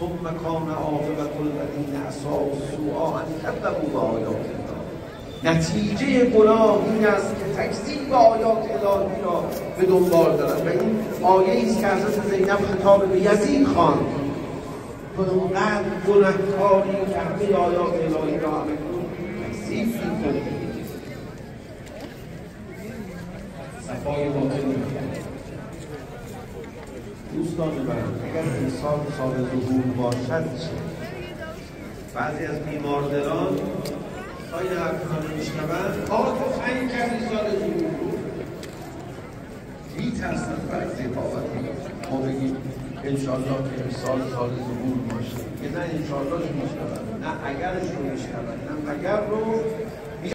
ثم کان عاقبة الذین اساءوا السوء ان کذبوا بآیات الله. نتیجه گناه این است که تکذیب آیات الهی را به دنبال دارند. و این آیه است که حضرت زینب خطاب به یزید خواند تو اونقدر گناهکاری که همه آیات الهی را همه تکذیب می‌کنی، صفای باطنی. دوستان من، اگر انسان سال ظهور باشد چه؟ بعضی از بیماردلان آیا حرفان میشنوند تو خیلی کردی سال ظهور رو میترسن برای ذکاوت ما بگیم انشاءالله که سال ظهور باشه. یه نه انشاءالله رو میشنوند، نه اگرش رو میشنوند، نه اگر رو